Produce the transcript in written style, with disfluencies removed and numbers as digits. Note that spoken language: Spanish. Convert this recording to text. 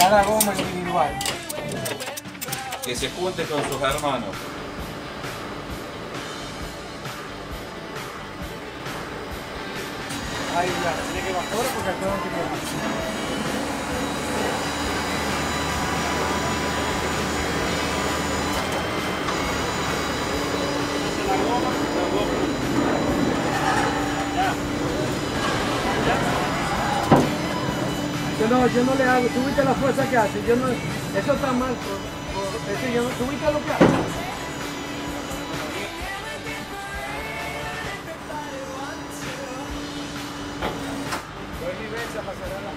cada goma individual. Que se junte con sus hermanos. Ahí ya, tiene que bajar porque el no tiene bajar. Yo no le hago, tú viste la fuerza que hace, yo no, eso está mal, eso yo no, tú viste lo que hace. Doy vivencia para cerrar la